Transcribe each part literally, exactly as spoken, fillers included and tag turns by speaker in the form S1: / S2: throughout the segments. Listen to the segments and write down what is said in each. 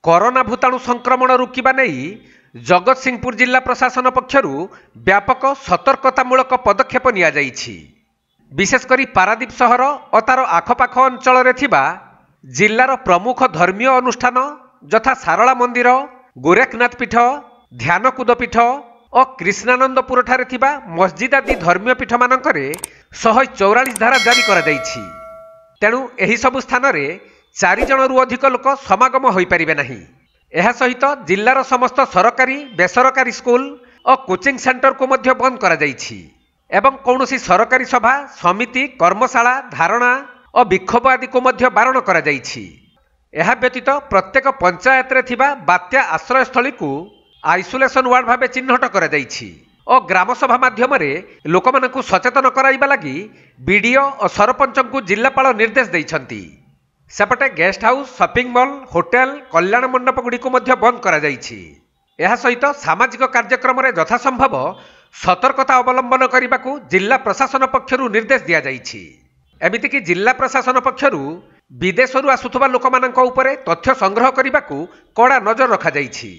S1: Corona भूताणु संक्रमण रुकिबा नहीं जगतसिंहपुर जिला प्रशासन पक्षरु व्यापक सतर्कतामूलक पदक्षेप निया जाइछि। विशेषकर पारादीप सहर और तार आखपाख अंचल जिलार प्रमुख धर्मीय अनुष्ठान यथा सारला मंदिर, गोरखनाथ पीठ, ध्यानकूद पीठ और कृष्णानंदपुर ठारे थिबा मस्जिद आदि धर्मीय पीठ मानकरे शहे चौरालीस धारा जारी करा जाइछि। तेणु एही सबु स्थान रे चारि जन रु अधिक लोक समागम होई परिबे नाही। एहा सहित जिल्लार समस्त सरकारी बेसरकारी स्कूल और कोचिंग सेंटर को मध्य बंद करा जाइछि एवं कौनसी सरकारी सभा समिति कर्मशाला धारणा और विक्षोभ आदि को मध्य बारण करा जाइछि। एहा व्यतीत प्रत्येक पंचायत रे थिबा बात्या आश्रयस्थली को आइसोलेशन वार्ड भावे चिन्हट करा जाइछि और ग्राम सभा माध्यम रे लोकमानकु सचेतन कराइबा लागि बीडीओ और सरपंच को जिल्लापाल निर्देश दैछंती। सेपटे guest house, shopping mall, hotel, कल्याण मंडप गुड़ी को मध्य बंद करा जाइछि। एहा सहित सामाजिक कार्यक्रम रे यथासंभव सतर्कता अवलंबन करने को जिला प्रशासन पक्षरु निर्देश दिया जाइछि। एमिति कि जिला प्रशासन पक्षरु विदेशरु आसुथबा लोकमानंक उपरे तथ्य संग्रह करने को कड़ा नजर रखा जाइछि।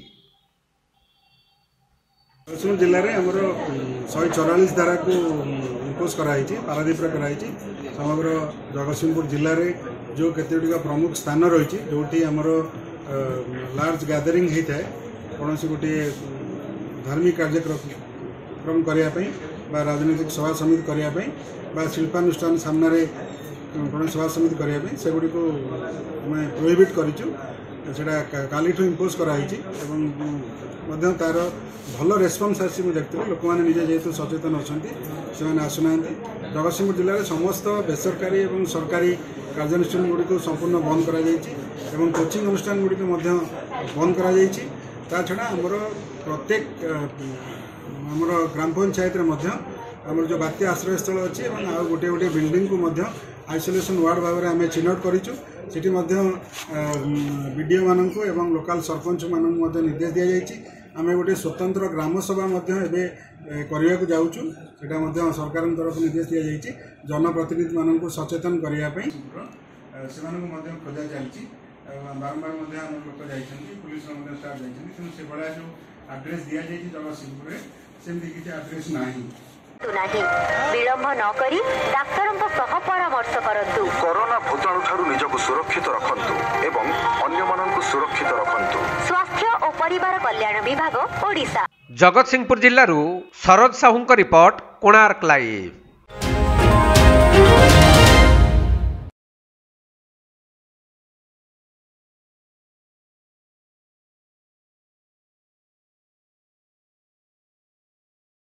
S2: जगतसिंहपुर जिले में आमर शहे चौरालीस धारा को इम्पोज कराई पारादीप कराई। समग्र जगतसिंहपुर जिले में जो केतोटिक प्रमुख स्थान रही जोटी आमर लार्ज गैदरिंग होता है कौन सी गोटे धार्मिक कार्यक्रम करने राजनीतिक सभा समिति करने शिल्पानुष्ठान सामने कौन सभा समिति करने से गुड़ी को मैं प्रोहिबिट करूँ। काली इम्पोज कराई तार भल रेस्पन्स आसी देखते लोक मैंने निजे जेहेतु सचेतन अच्छा से आसुना। जगतसिंहपुर जिले में समस्त बेसरकारी और सरकारी कार्यानुष्ठान गुड़ी को संपूर्ण बंद करा जाइछि एवं कोचिंग अनुष्ठान गुड़ी को बंद करा जाइछि। ता छड़ा आमर प्रत्येक आमर ग्राम पंचायत आमर जो बात्या आश्रयस्थल अच्छी आ गोटे गोटे बिल्डिंग को आइसोलेशन वार्ड भाव में आम चिन्हट करूँ। सेठी बीडीओ मानक एवं लोकाल सरपंच मानक निर्देश दि जाइछि। आम गोटे स्वतंत्र ग्राम सभा करने को जाऊँ सेटा सरकार तरफ निर्देश दि जाइछि। जनप्रतिनिधि मानक सचेतन करने से खोजा चलती बारंबार लोक जाइछन्ति पुलिस स्टाफ जाइछन्ति से भाया जो आड्रेस दि जाइछि जगतसिंहपुर में सेमती किसी आड्रेस नाही।
S3: विलंब न करी डाक्तरंक सह परामर्श करंतु।
S4: कोरोना भूताणु ठारू निजको सुरक्षित रखंतु एवं अन्य माननकु सुरक्षित रखंतु।
S3: स्वास्थ्य और परिवार कल्याण विभाग ओडिशा।
S1: जगतसिंहपुर जिल्लारू सरोज साहूंक रिपोर्ट, कोणार्क लाइव।